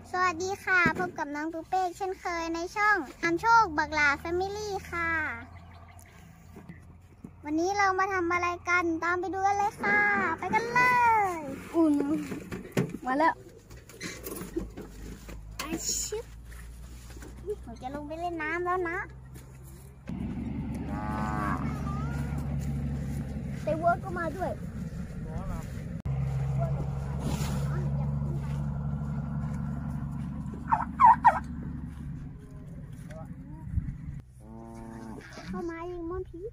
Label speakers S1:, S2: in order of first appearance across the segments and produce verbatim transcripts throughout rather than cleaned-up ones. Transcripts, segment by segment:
S1: สวัสดีค่ะพบกับน้องปูเป้เช่นเคยในช่องนำโชคบักหลาแฟมิลี่ค่ะวันนี้เรามาทำอะไรกันตามไปดูกันเลยค่ะไปกันเลยอุ่นมาแล้วไอชิปผมจะลงไปเล่นน้ำแล้วนะเตวัวก็มาด้วยเข้ามายิงม่อนผี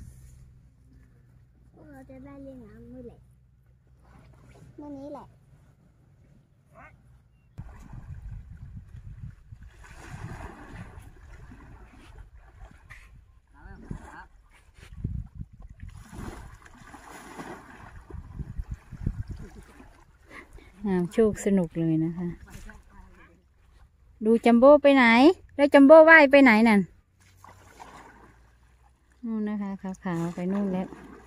S1: พวกเราจะได้เล่นน้ำเมื่อไหร่เมื่อนี้แหละ
S2: น้ำโชคสนุกเลยนะคะดูจัมโบ้ไปไหนแล้วจัมโบ้ว่ายไปไหนนั่นนู่นนะคะขาวๆไปนู่นแล้ว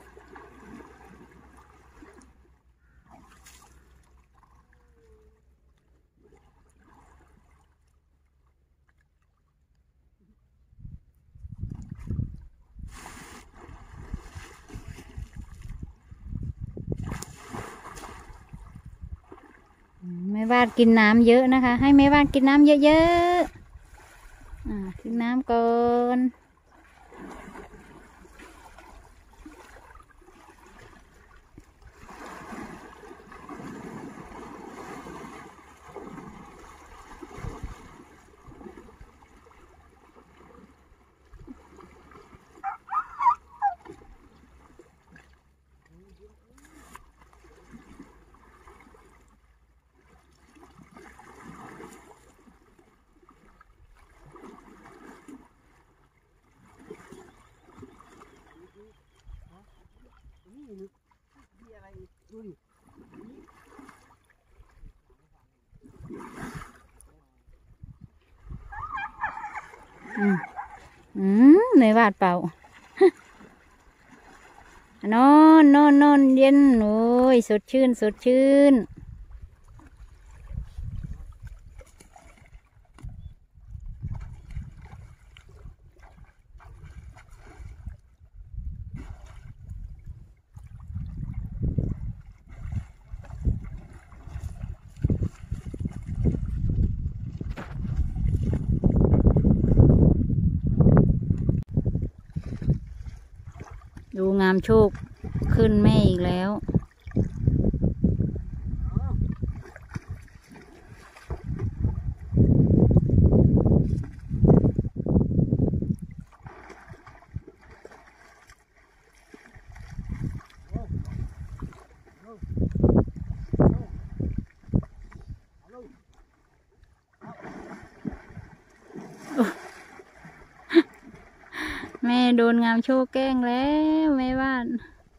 S2: แม่บ้านกินน้ำเยอะนะคะให้แม่บ้านกินน้ำเยอะๆอ่ากินน้ำก่อนอืมอืมในวาดเป่านอนนอนนอนเย็นโอ้ยสดชื่นสดชื่นดูงามโชคขึ้นแม่อีกแล้วแม่โดนงามโชคแกล้งแล้วแม่บ้าน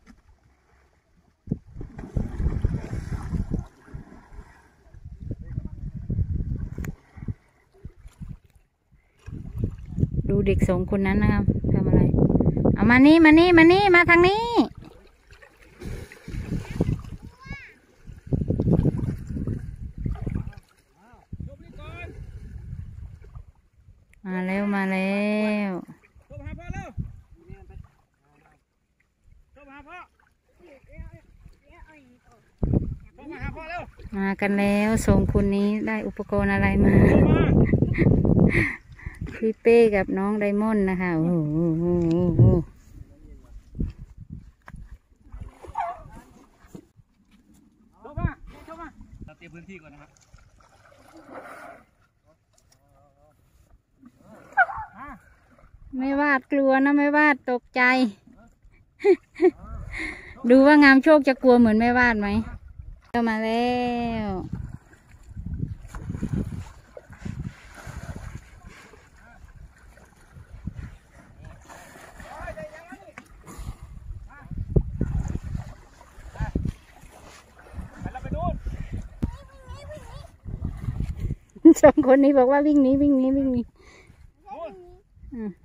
S2: ดูเด็กสองคนนั้นนะครับทำอะไรเอามานี่มานี่มานี่มาทางนี้มาแล้วมาแล้วมากันแล้วสองคนนี้ได้อุปกรณ์อะไรมาพี่เป้กับน้องไดมอนด์นะคะโอ้โหเข้ามาเข้ามาเราเตรียมพื้นที่ก่อนนะครับไม่วาดกลัวนะไม่วาดตกใจ ดูว่างามโชคจะกลัวเหมือนไม่วาดไหมเข้ามาแล้วสองคนนี้บอกว่าวิ่งหนีวิ่งหนีวิ่งหนีอืม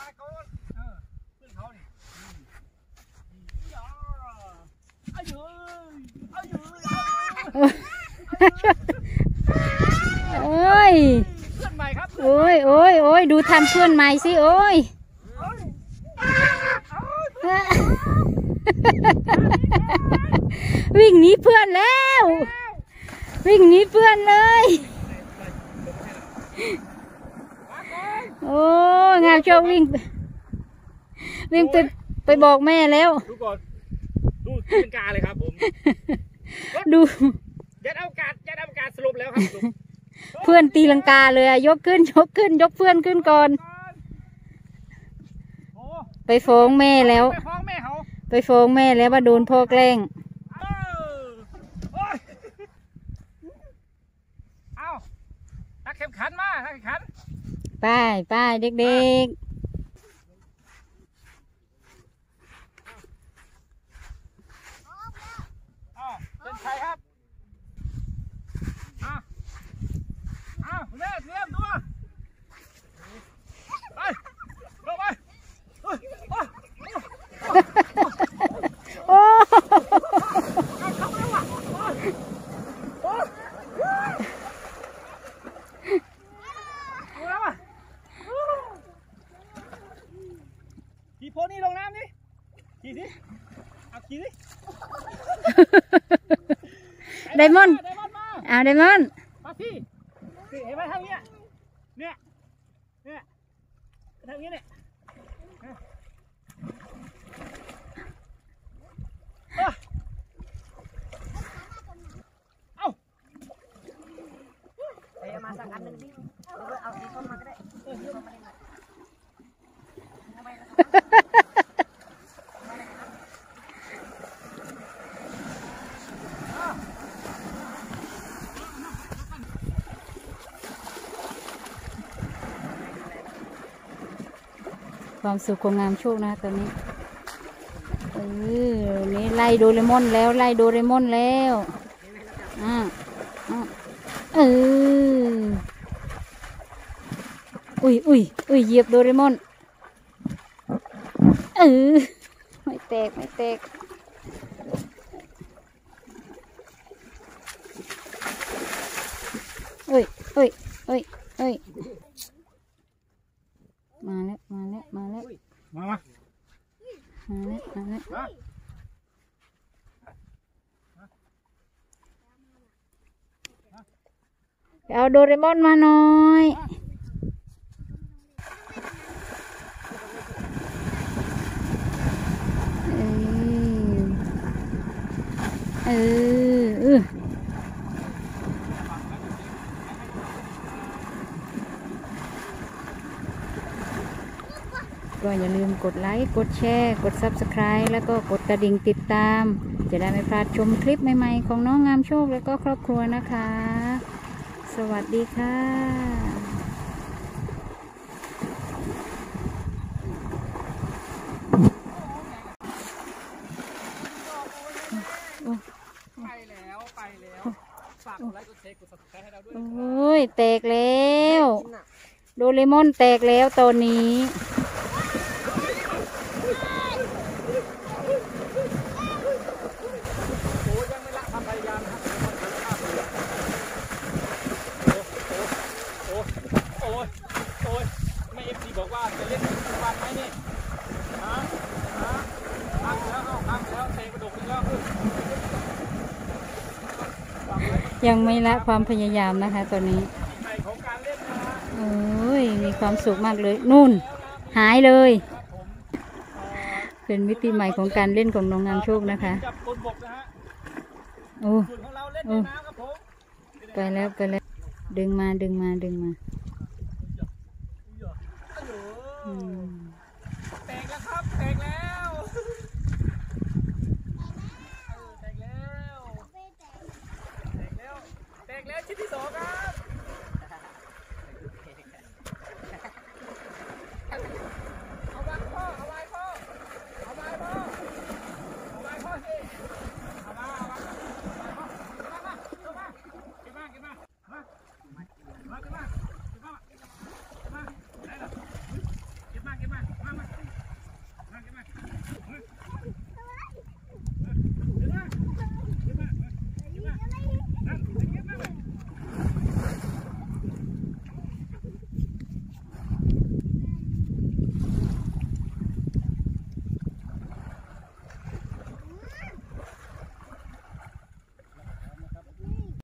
S3: เขาเออเพื่อนเขานี่อายุอายุ
S2: โอ้ย
S3: เพื่อนใหม่ครับ
S2: โอ้ยโอ้ยโอ้ยดูทันเพื่อนใหม่สิโอ้ยวิ่งหนีเพื่อนแล้ว วิ่งหนีเพื่อนเลยโอ้งามโชควิ่งวิ่งไปไปบอกแม่แล้ว
S3: ดูก่อนดูตีลังกาเลยครับผม
S2: ดู
S3: ยัดอากาศยัดอากาศสรุปแล้วครับ
S2: เพื่อนตีลังกาเลยอะยกขึ้นยกขึ้นยกเพื่อนขึ้นก่อน
S3: โอ้
S2: ไปฟ้องแม่แล้ว
S3: ไปฟ้องแม่เขา
S2: ไปฟ้องแม่แล้วว่าโดนพ่อแกล้ง
S3: เออโอ้ยเอาตักเข็มขันมาตักเข็มขัน
S2: ไปไปเด็กๆ
S3: อ้าวเป็นใครครับอ้าวอ้าวเริ่มเริ่มตัวไปเข้าไปเฮ้ยโอ้ย
S2: โอ้
S3: เข้าไปแล้วว่ะโอ้ยโอ้ยเอาแล้วว่ะขี่โพนี่ลงน้ำดิขี่สิเอาขี่สิ
S2: ไดมอนด์
S3: ไดมอนด์มา
S2: อ้าวไดมอนด์
S3: มาพี่นี่เห็นไหมทางเนี้ยเนี่ยเนี่ยทางนี้เนี่ยเอาเอาเอามาสักอันหนึ่งดิเอาสีส้มมาก็ได้
S2: ความสุขของงามโชคนะตอนนี้เออนี่ไล่โดเรมอนแล้วไล่โดเรมอนแล้วอ่าอ่าเอออุ้ยอุ้ยอุ้ยเหยียบโดเรมอนเออไม่แตกไม่แตกเอ้ยเอ้ยเอ้ยเอ้ยมาแล้วมาแล้วมาแล้ว
S3: มา
S2: มาแล้วมาแล้ว
S3: มา
S2: เอาโดเรมอนมาหน่อยเออเออเออก็อย่าลืมกดไลค์ กดแชร์ กด ซับสไครบ์ แล้วก็กดกระดิ่งติดตาม จะได้ไม่พลาดชมคลิปใหม่ๆของน้องงามโชคและก็ครอบครัวนะคะ สวัสดีค่ะ
S3: ไปแล้วไปแล้วฝากกดไลค์กดแชร์กด ซับสไครบ์ ให้เราด้วย
S2: โอ้ย แตกแล้ว โดเรมอนแตกแล้วตอนนี้
S3: โอ้ยังไม่ละความพยายามนะครับโอ้โอ้โอ้ยไม่เอฟซีบอกว่าจะเล่นทุกวันไหมนี่ฮะฮะพังแล้วเอาพังแล้วเตะกระดกอีกแล้ว
S2: ยังไม่ละความพยายามนะคะตอนนี้
S3: ใหม่ของการเล่นนะฮะ
S2: โอ้ย มีความสุขมากเลย นู่น หายเลย
S3: ครับผมเอ่อ
S2: เป็นมิติใหม่ของการเล่นของน้องงามโชคนะคะ
S3: จับบนบกนะฮะ
S2: โอ้
S3: ส่วนของเราเล่นในน้ำครับผม
S2: ไปแล้วไปแล้ว ดึงมาดึงมาดึงมาอืม
S3: แตกแล้วครับแตกแล้วแตกแล้วแตกแล้วแตกแล้วชิ้นที่สองครับ